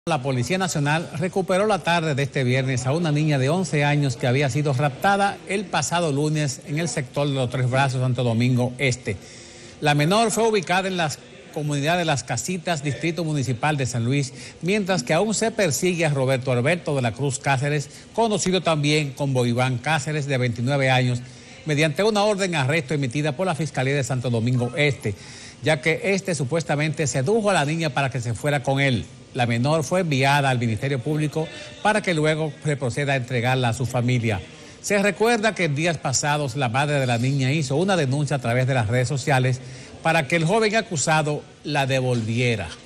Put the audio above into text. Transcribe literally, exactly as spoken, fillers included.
La Policía Nacional recuperó la tarde de este viernes a una niña de once años que había sido raptada el pasado lunes en el sector de los Tres Brazos, Santo Domingo Este. La menor fue ubicada en la comunidad de Las Casitas, Distrito Municipal de San Luis, mientras que aún se persigue a Roberto Alberto de la Cruz Cáceres, conocido también como Iván Cáceres, de veintinueve años, mediante una orden de arresto emitida por la Fiscalía de Santo Domingo Este, ya que este supuestamente sedujo a la niña para que se fuera con él. La menor fue enviada al Ministerio Público para que luego se proceda a entregarla a su familia. Se recuerda que en días pasados la madre de la niña hizo una denuncia a través de las redes sociales para que el joven acusado la devolviera.